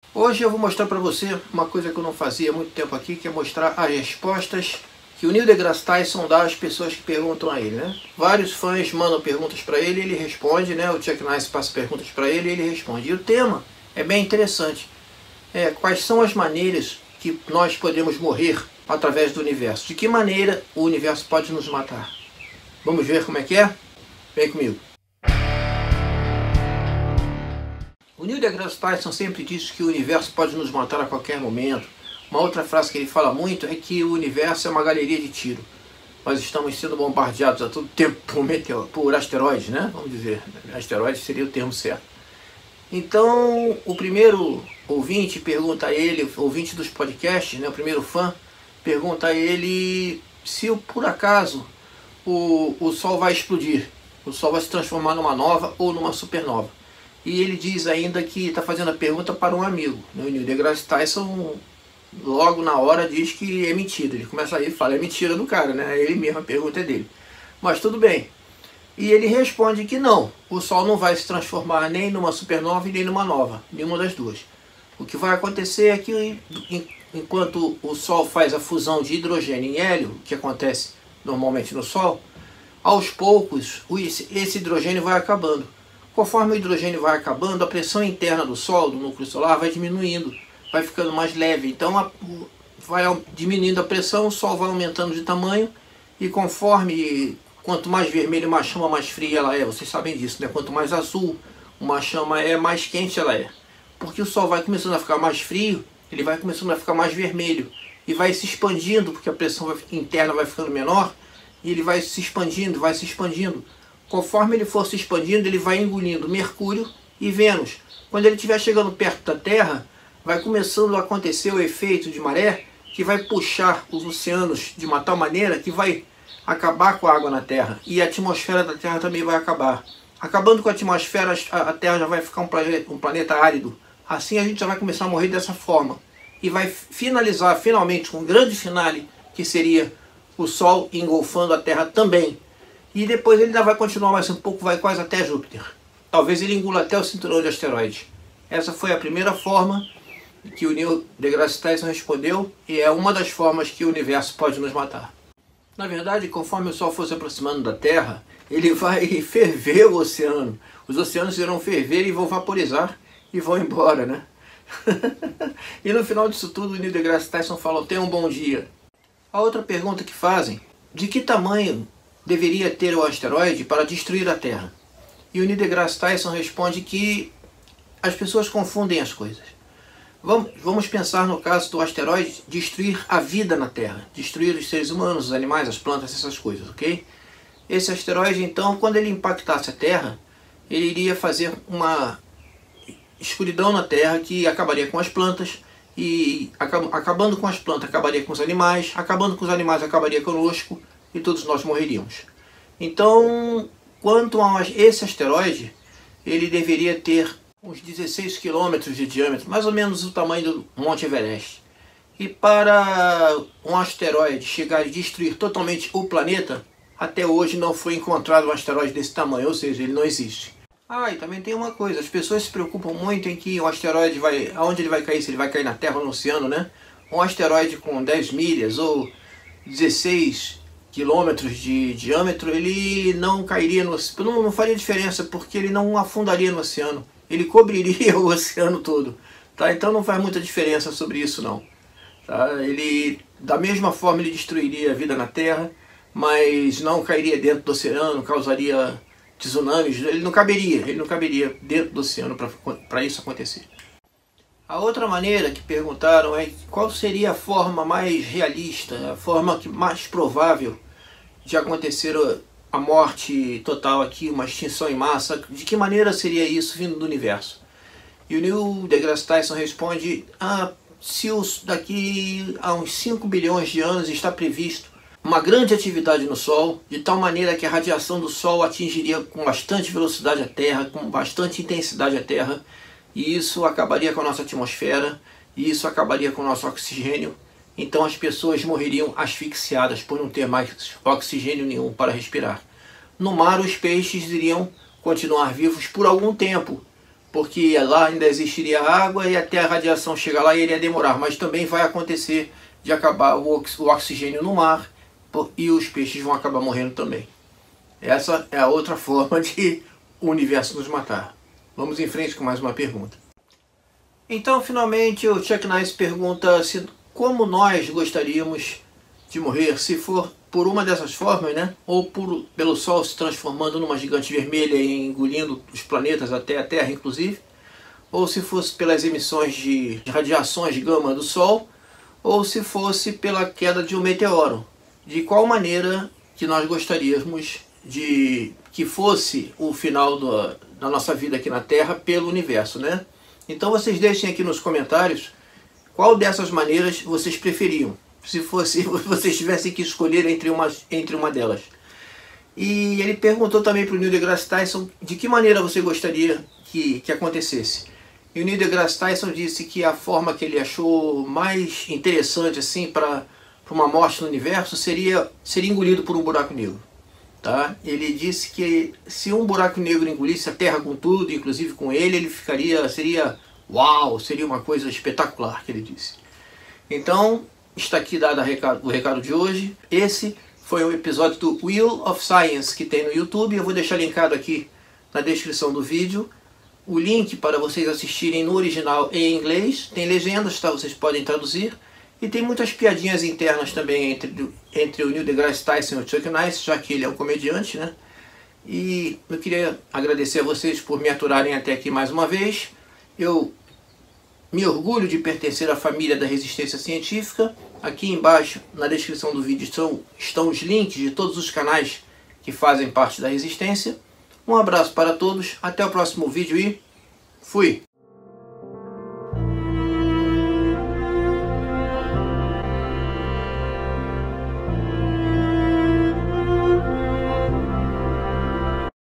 Hoje eu vou mostrar para você uma coisa que eu não fazia há muito tempo aqui, que é mostrar as respostas que o Neil deGrasse Tyson dá às pessoas que perguntam a ele, né? Vários fãs mandam perguntas para ele e ele responde, né? O Chuck Nice passa perguntas para ele e ele responde. E o tema é bem interessante. Quais são as maneiras que nós podemos morrer através do universo? De que maneira o universo pode nos matar? Vamos ver como é que é? Vem comigo. O Neil deGrasse Tyson sempre diz que o universo pode nos matar a qualquer momento. Uma outra frase que ele fala muito é que o universo é uma galeria de tiro. Nós estamos sendo bombardeados a todo tempo por asteroides, né? Vamos dizer, asteroides seria o termo certo. Então, o primeiro ouvinte pergunta a ele, ouvinte dos podcasts, né? O primeiro fã, pergunta a ele se por acaso o Sol vai explodir. O Sol vai se transformar numa nova ou numa supernova. E ele diz ainda que está fazendo a pergunta para um amigo. O Neil deGrasse Tyson logo na hora diz que é mentira. Ele começa aí e fala, é mentira do cara, né? Ele mesmo, a pergunta é dele. Mas tudo bem. E ele responde que não, o Sol não vai se transformar nem numa supernova e nem numa nova, nenhuma das duas. O que vai acontecer é que enquanto o Sol faz a fusão de hidrogênio em hélio, que acontece normalmente no Sol, aos poucos esse hidrogênio vai acabando. Conforme o hidrogênio vai acabando, a pressão interna do Sol, do núcleo solar, vai diminuindo, vai ficando mais leve. Então vai diminuindo a pressão, o Sol vai aumentando de tamanho e conforme, quanto mais vermelho uma chama, mais fria ela é. Vocês sabem disso, né? Quanto mais azul uma chama é, mais quente ela é. Porque o Sol vai começando a ficar mais frio, ele vai começando a ficar mais vermelho e vai se expandindo, porque a pressão interna vai ficando menor e ele vai se expandindo, vai se expandindo. Conforme ele for se expandindo, ele vai engolindo Mercúrio e Vênus. Quando ele estiver chegando perto da Terra, vai começando a acontecer o efeito de maré, que vai puxar os oceanos de uma tal maneira que vai acabar com a água na Terra. E a atmosfera da Terra também vai acabar. Acabando com a atmosfera, a Terra já vai ficar um planeta árido. Assim a gente já vai começar a morrer dessa forma. E vai finalizar, finalmente, com um grande finale, que seria o Sol engolfando a Terra também. E depois ele ainda vai continuar mais um pouco, vai quase até Júpiter. Talvez ele engula até o cinturão de asteroides. Essa foi a primeira forma que o Neil deGrasse Tyson respondeu e é uma das formas que o universo pode nos matar. Na verdade, conforme o Sol for se aproximando da Terra, ele vai ferver o oceano. Os oceanos irão ferver e vão vaporizar e vão embora, né? E no final disso tudo, o Neil deGrasse Tyson falou, tenha um bom dia. A outra pergunta que fazem, de que tamanho deveria ter o asteroide para destruir a Terra? E o Neil deGrasse Tyson responde que as pessoas confundem as coisas. Vamos pensar no caso do asteroide destruir a vida na Terra, destruir os seres humanos, os animais, as plantas, essas coisas, ok? Esse asteroide, então, quando ele impactasse a Terra, ele iria fazer uma escuridão na Terra que acabaria com as plantas, e acabando com as plantas acabaria com os animais, acabando com os animais acabaria conosco, e todos nós morreríamos. Então, quanto a esse asteroide, ele deveria ter uns 16 quilômetros de diâmetro, mais ou menos o tamanho do Monte Everest. E para um asteroide chegar e destruir totalmente o planeta, até hoje não foi encontrado um asteroide desse tamanho, ou seja, ele não existe. E também tem uma coisa, as pessoas se preocupam muito em que o asteroide aonde ele vai cair, se ele vai cair na Terra ou no oceano, né? Um asteroide com 10 milhas ou 16 quilômetros de diâmetro, ele não cairia no oceano, não faria diferença, porque ele não afundaria no oceano, ele cobriria o oceano todo, tá? Então não faz muita diferença sobre isso não, tá? Ele, da mesma forma, ele destruiria a vida na Terra, mas não cairia dentro do oceano, causaria tsunamis, ele não caberia dentro do oceano para isso acontecer. A outra maneira que perguntaram é qual seria a forma mais realista, a forma mais provável de acontecer a morte total aqui, uma extinção em massa, de que maneira seria isso vindo do universo? E o Neil deGrasse Tyson responde, se daqui a uns 5 bilhões de anos está previsto uma grande atividade no Sol, de tal maneira que a radiação do Sol atingiria com bastante velocidade a Terra, com bastante intensidade a Terra, e isso acabaria com a nossa atmosfera, e isso acabaria com o nosso oxigênio. Então as pessoas morreriam asfixiadas por não ter mais oxigênio nenhum para respirar. No mar, os peixes iriam continuar vivos por algum tempo, porque lá ainda existiria água e até a radiação chegar lá iria demorar, mas também vai acontecer de acabar o oxigênio no mar e os peixes vão acabar morrendo também. Essa é a outra forma de o universo nos matar. Vamos em frente com mais uma pergunta. Então, finalmente, o Chuck Nice pergunta como nós gostaríamos de morrer, se for por uma dessas formas, né? Ou pelo Sol se transformando numa gigante vermelha e engolindo os planetas até a Terra, inclusive, ou se fosse pelas emissões de radiações gama do Sol, ou se fosse pela queda de um meteoro. De qual maneira que nós gostaríamos de que fosse o final da nossa vida aqui na Terra pelo universo, né? Então vocês deixem aqui nos comentários qual dessas maneiras vocês preferiam, se vocês tivessem que escolher entre uma delas. E ele perguntou também para o Neil deGrasse Tyson de que maneira você gostaria que acontecesse. E o Neil deGrasse Tyson disse que a forma que ele achou mais interessante assim para uma morte no universo seria ser engolido por um buraco negro. Tá? Ele disse que se um buraco negro engolisse a Terra com tudo, inclusive com ele seria uau, seria uma coisa espetacular, que ele disse. Então, está aqui dado o recado de hoje. Esse foi um episódio do Wheel of Science que tem no YouTube. Eu vou deixar linkado aqui na descrição do vídeo o link para vocês assistirem no original em inglês. Tem legendas, tá? Vocês podem traduzir. E tem muitas piadinhas internas também entre o Neil deGrasse Tyson e o Chuck Nice, já que ele é um comediante, né? E eu queria agradecer a vocês por me aturarem até aqui mais uma vez. Eu me orgulho de pertencer à família da resistência científica. Aqui embaixo, na descrição do vídeo, estão os links de todos os canais que fazem parte da resistência. Um abraço para todos, até o próximo vídeo e fui!